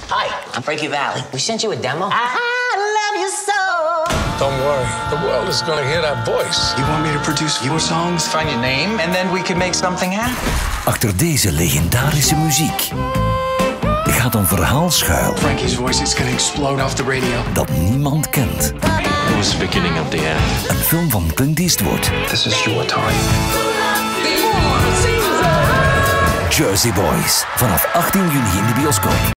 Hi, I'm Frankie Valli. We sent you a demo. I love you so. Don't worry, the world is gonna hear that voice. You want me to produce your songs? Find your name and then we can make something happen. Achter deze legendarische muziek gaat een verhaal schuil. Frankie's voice is gonna explode off the radio. Dat niemand kent. It was the beginning of the end. Een film van Clint Eastwood. This is your time. Jersey Boys. Vanaf 18 juni in de bioscoop.